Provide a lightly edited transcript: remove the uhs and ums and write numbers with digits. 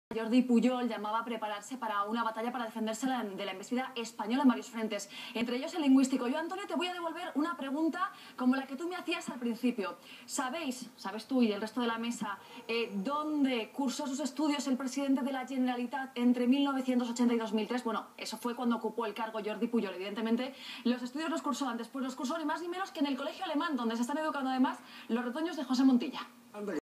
Jordi Pujol llamaba a prepararse para una batalla para defenderse de la embestida española en varios frentes, entre ellos el lingüístico. Yo, Antonio, te voy a devolver una pregunta como la que tú me hacías al principio. ¿Sabes tú y el resto de la mesa, dónde cursó sus estudios el presidente de la Generalitat entre 1980 y 2003? Bueno, eso fue cuando ocupó el cargo Jordi Pujol. Evidentemente, los estudios los cursó antes, pues los cursó ni más ni menos que en el colegio alemán, donde se están educando además los retoños de José Montilla.